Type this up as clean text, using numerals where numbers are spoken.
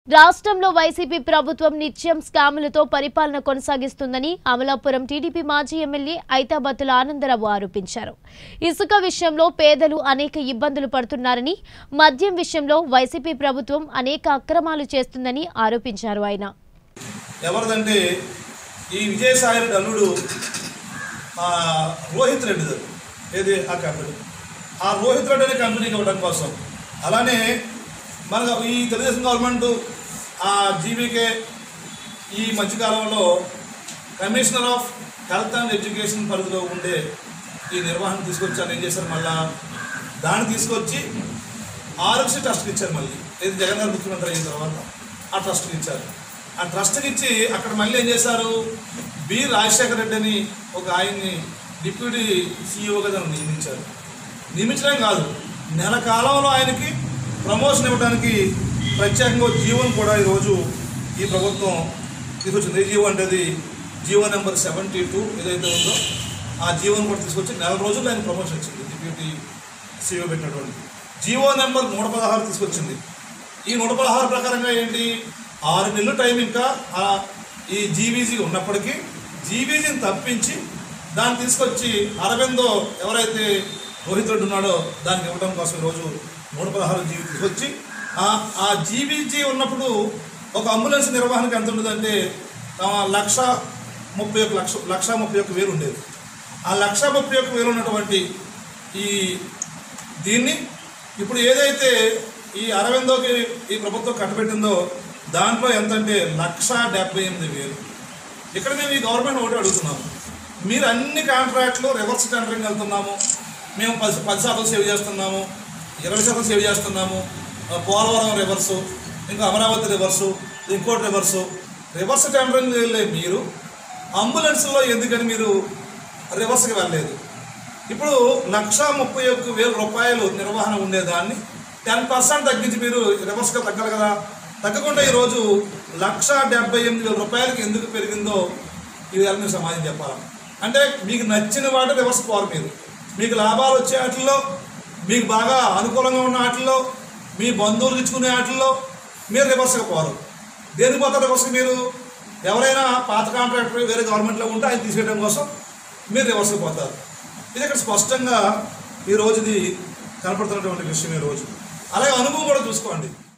రాష్ట్రంలో వైసీపీ ప్రభుత్వం నిత్యం స్కాములతో పరిపాలన కొనసాగిస్తుందని అమలాపురం టీడీపీ మాజీ ఎమ్మెల్యే ఐతాబత్తుల ఆనందరావు ఆరోపించారు. ఇసుక విషయంలో పేదలు అనేక ఇబ్బందులు పడుతున్నారని, మద్యం విషయంలో వైసీపీ ప్రభుత్వం అనేక అక్రమాలు చేస్తుందని ఆరోపించారు. ఆయన ఎవరిదంటే ఈ విజయసాయి రెడ్డి అల్లుడు రోహిత్ రెడ్డి ఏది ఆ కంపెనీ, ఆ రోహిత్ రెడ్డి అనే కంపెనీకి ఇవ్వడం కోసం, అలానే మన ఈ తెలుగుదేశం గవర్నమెంట్ ఆ జీవీకే ఈ మధ్యకాలంలో commissioner of health and education పరిధిలో ఉండే ఈ నిర్వహణ తీసుకొచ్చారు. ఏం చేశారు, మళ్ళా దాన్ని తీసుకొచ్చి ఆరోగ్య ట్రస్ట్కి ఇచ్చారు. మళ్ళీ ఇది జగన్ గారు ముఖ్యమంత్రి అయిన తర్వాత ఆ ట్రస్ట్కి ఇచ్చారు. ఆ ట్రస్ట్కి ఇచ్చి అక్కడ మళ్ళీ ఏం చేశారు, బి రాజశేఖర రెడ్డి అని ఒక ఆయన్ని డిప్యూటీ సీఈఓగా నియమించారు. నియమించడం కాదు, నెల కాలంలో ఆయనకి ప్రమోషన్ ఇవ్వడానికి ప్రత్యేకంగా జీవోని కూడా ఈరోజు ఈ ప్రభుత్వం తీసుకొచ్చింది. జీవో అంటే జీవో నెంబర్ 72 ఏదైతే ఉందో ఆ జీవోని కూడా తీసుకొచ్చి నెల రోజుల్లో ఆయన ప్రమోషన్ ఇచ్చింది. డిప్యూటీ సీఈఓ పెట్టినటువంటి జీవో నెంబర్ 116 తీసుకొచ్చింది. ఈ 116 ప్రకారంగా ఏంటి, 6 నెలలు టైం ఇంకా ఈ జీవీజీ ఉన్నప్పటికీ జీవీజీని తప్పించి దాన్ని తీసుకొచ్చి అరవిందో ఎవరైతే రోహిత్ రెడ్డి ఉన్నాడో దానికి ఇవ్వడం కోసం ఈరోజు 116 జీవీ తీసుకొచ్చి ఆ జీవీజీ ఉన్నప్పుడు ఒక అంబులెన్స్ నిర్వహణకు ఎంత ఉండదంటే 1,31,00,000 ఉండేది. ఆ 1,31,00,000 ఉన్నటువంటి ఈ దీన్ని ఇప్పుడు ఏదైతే ఈ అరవిందోకి ఈ ప్రభుత్వం కట్టబెట్టిందో దాంట్లో ఎంతంటే 1,78,000. ఇక్కడ మేము ఈ గవర్నమెంట్ ఒకటి అడుగుతున్నాము, మీరు అన్ని కాంట్రాక్ట్లు రివర్స్ టెండరింగ్ వెళ్తున్నాము, మేము 10% సేవ్ చేస్తున్నాము, 20% సేవ్ చేస్తున్నాము, పోలవరం రివర్సు, ఇంకా అమరావతి రివర్సు, ఇంకోటి రివర్స్ టెండరింగ్ వెళ్ళే మీరు అంబులెన్స్లో ఎందుకని మీరు రివర్స్కి వెళ్ళలేదు? ఇప్పుడు 1,31,000 రూపాయలు నిర్వహణ ఉండేదాన్ని 10% తగ్గించి మీరు రివర్స్గా తగ్గాలి కదా. తగ్గకుండా ఈరోజు 1,78,000 రూపాయలకి ఎందుకు పెరిగిందో ఇవాళ మీరు సమాధానం చెప్పాలి. అంటే మీకు నచ్చిన వాటి రివర్స్ పోరు, మీరు మీకు లాభాలు వచ్చే వాటిల్లో, మీకు బాగా అనుకూలంగా ఉన్న వాటిల్లో, మీ బంధువులు ఇచ్చుకునే వాటిల్లో మీరు రివర్స్గా పోరు. దేనికి పోతారు రివర్స్కి? మీరు ఎవరైనా పాత కాంట్రాక్టర్ వేరే గవర్నమెంట్లో ఉంటే ఆయన తీసేయడం కోసం మీరు రివర్స్కి పోతారు. ఇది ఇక్కడ స్పష్టంగా ఈరోజు ఇది కనపడుతున్నటువంటి విషయం. ఈరోజు అలాగే అనుభవం కూడా చూసుకోండి.